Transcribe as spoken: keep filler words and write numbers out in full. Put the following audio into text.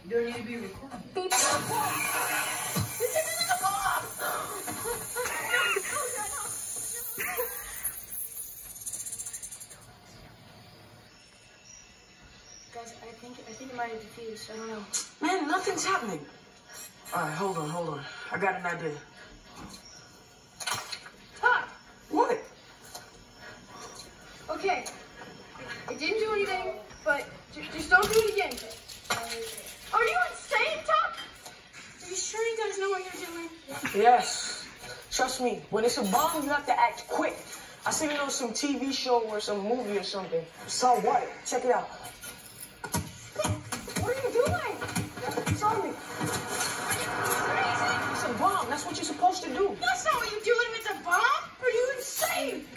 You don't need to be recording. Beep. This isn't a bomb! Guys, I think I think it might have defused. I don't know. Man, nothing's happening. All right, hold on, hold on. I got an idea. Hi. What? Okay. It didn't do anything, but just, just don't do it again. Are you insane, Tuck? Are you sure you guys know what you're doing? Yes. Trust me, when it's a bomb, you have to act quick. I seen it on some T V show or some movie or something. So what? Check it out. What are you doing? Show me. It's a bomb. That's what you're supposed to do. That's not what you're doing with the bomb. Are you insane?